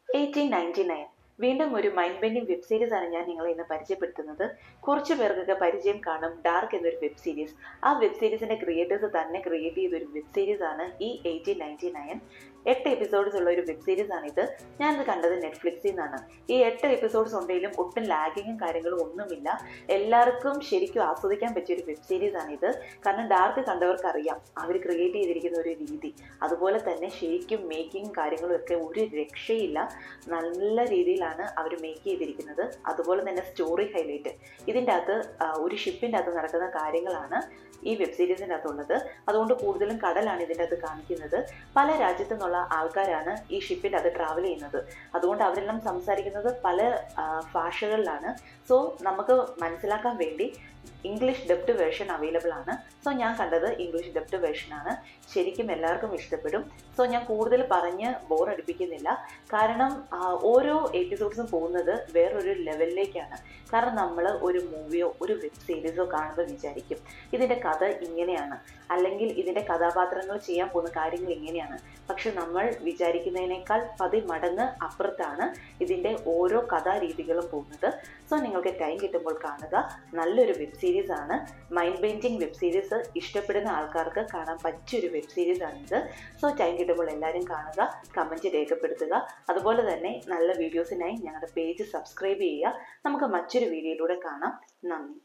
1899 വീണ്ടും ഒരു mind bending web series ആണ് ഞാൻ നിങ്ങളെ ഇന്ന് പരിചയപ്പെടുത്തുന്നത്. കുറച്ച് പേർക്കൊക്കെ പരിചയം കാണും ഡാർക്ക് എന്നൊരു വെബ് സീരീസ്. ആ വെബ് സീരീസിന്റെ ക്രിയേറ്റേഴ്സ് തന്നെ ക്രിയേറ്റ് ചെയ്ത ഒരു വെബ് സീരീസ് ആണ് ഈ 1899. 8 എപ്പിസോഡ്സ് ഉള്ള ഒരു വെബ് സീരീസ് ആണിത്. ഞാനിത് കണ്ടത് നെറ്റ്ഫ്ലിക്സിൽ നിന്നാണ്. ഈ 8 എപ്പിസോഡ്സ് ഉണ്ടെങ്കിലും ഒട്ടും ലാഗിങ്ങും കാര്യങ്ങളും ഒന്നുമില്ല. എല്ലാവർക്കും ശരിക്കും ആസ്വദിക്കാൻ പറ്റിയ ഒരു വെബ് സീരീസ് ആണിത്. കാരണം ഡാർക്ക് കണ്ടവർക്ക് അറിയാം അവർ ക്രിയേറ്റ് ചെയ്തിരിക്കുന്ന ഒരു രീതി, അതുപോലെ തന്നെ ശരിക്കും മേക്കിംഗ് കാര്യങ്ങളും ഒക്കെ ഒരു രക്ഷയില്ല. നല്ല രീതിയിലാണ് അവർ മേക്ക് ചെയ്തിരിക്കുന്നത്. അതുപോലെ തന്നെ സ്റ്റോറി ഹൈലൈറ്റ്, ഇതിൻ്റെ അകത്ത് ഒരു ഷിപ്പിൻ്റെ അകത്ത് നടക്കുന്ന കാര്യങ്ങളാണ് ഈ വെബ് സീരീസിൻ്റെ അകത്തുള്ളത്. അതുകൊണ്ട് കൂടുതലും കടലാണ് ഇതിൻ്റെ അകത്ത് കാണിക്കുന്നത്. പല രാജ്യത്തു നിന്നുള്ള ആൾക്കാരാണ് ഈ ഷിപ്പിൻ്റെ അകത്ത് ട്രാവൽ ചെയ്യുന്നത്. അതുകൊണ്ട് അവരെല്ലാം സംസാരിക്കുന്നത് പല ഭാഷകളിലാണ്. സോ നമുക്ക് മനസ്സിലാക്കാൻ വേണ്ടി ഇംഗ്ലീഷ് ഡബ്ഡ് വേർഷൻ അവൈലബിൾ ആണ്. സോ ഞാൻ കണ്ടത് ഇംഗ്ലീഷ് ഡബ്ഡ് വേർഷനാണ്. ശരിക്കും എല്ലാവർക്കും ഇഷ്ടപ്പെടും. സോ ഞാൻ കൂടുതൽ പറഞ്ഞ് ബോർ അടിപ്പിക്കുന്നില്ല. കാരണം ഓരോ എപ്പിസോഡ്സും പോകുന്നത് വേറൊരു ലെവലിലേക്കാണ്. കാരണം നമ്മൾ ഒരു മൂവിയോ ഒരു വെബ് സീരീസോ കാണുമ്പോൾ വിചാരിക്കും ഇതിൻ്റെ കഥ ഇങ്ങനെയാണ്, അല്ലെങ്കിൽ ഇതിൻ്റെ കഥാപാത്രങ്ങൾ ചെയ്യാൻ പോകുന്ന കാര്യങ്ങൾ ഇങ്ങനെയാണ്. പക്ഷെ നമ്മൾ വിചാരിക്കുന്നതിനേക്കാൾ 10 മടങ്ങ് അപ്പുറത്താണ് ഇതിൻ്റെ ഓരോ കഥാരീതികളും പോകുന്നത്. സോ നിങ്ങൾക്ക് ടൈം കിട്ടുമ്പോൾ കാണുക. നല്ലൊരു വെബ് സീരീസ് ആണ്. മൈൻഡ് ബെൻഡിങ് വെബ് സീരീസ് ഇഷ്ടപ്പെടുന്ന ആൾക്കാർക്ക് കാണാൻ പറ്റിയൊരു വെബ് സീരീസ് ആണിത്. സോ ടൈം കിട്ടുമ്പോൾ എല്ലാവരും കാണുക, കമൻറ്റ് രേഖപ്പെടുത്തുക. അതുപോലെ തന്നെ നല്ല വീഡിയോസിനായി ഞങ്ങളുടെ പേജ് സബ്സ്ക്രൈബ് ചെയ്യുക. നമുക്ക് മറ്റൊരു വീഡിയോയിലൂടെ കാണാം. നന്ദി.